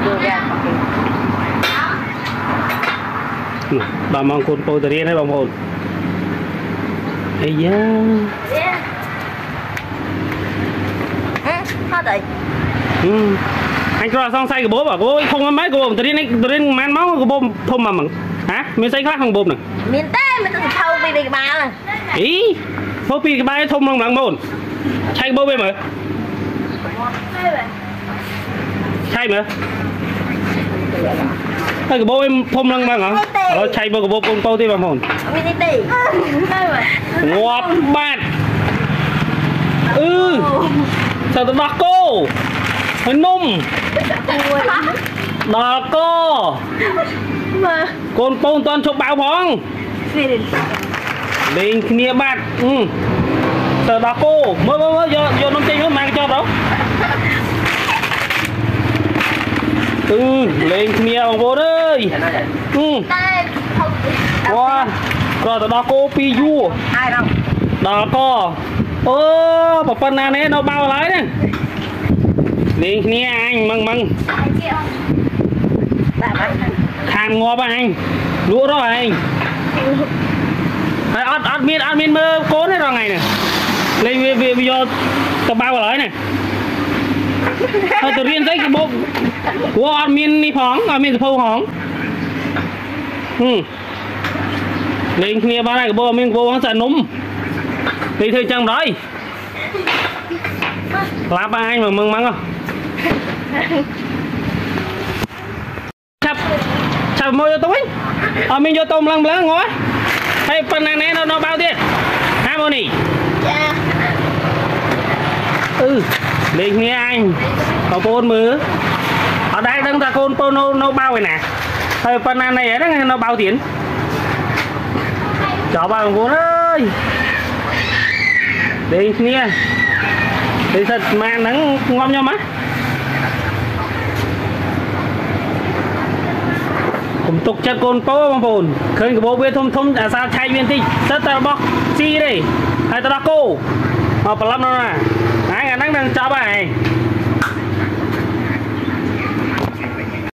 bà mong con tôi từ riêng đấy bông hồn ây da anh cho xong say của bố bảo bố không có mấy của bố từ riêng man máu của bố thông mà hả miếng say khác không bố này miếng tê mình tự thâu bị cái ba này ý bố bị cái ba thông bằng bằng mồn chay bố bên mà chay mà cái bố em thông lăng bằng hả chay bố của bố con tôi thì bằng hồn ngọt bạn sao tao đọc cô hơi nung đọc cô con bông toàn chụp báo phong lên kia bạn sao đọc cô mới vô nông chênh mang cho đó lên kia bằng bố ơi qua rồi tao đọc cô pi du ai đâu đọc cô một phần nào đấy nó bao lấy nè đi nghe anh mừng khăn ngó anh lúa rồi anh admin mơ cố hết rồi ngày này lên về bây giờ tao bao lấy này tự nhiên thấy cái bộ của admin đi phóng admin phâu phóng lên nghe ba này cái bộ mình vô hắn sợ núm đi thôi chăng rồi lá ba anh mà mừng mắng không chập môi vô tối mình vô tôm lăng lăng ngó hay phần này nó bao tiền harmony lên nghe anh có con mứ ở đây đang ra con nó bao này nè hay phần này ấy nó bao tiền chó bao con ơi đi nghe đi thật mà nắng ngon nhau má cũng tục cho con bố bằng bồn khơi của bố biết thông à sao chay viên tinh rất là bọc chi đây hay ta cô mà phải làm nó nè nãy nắng đang cho bài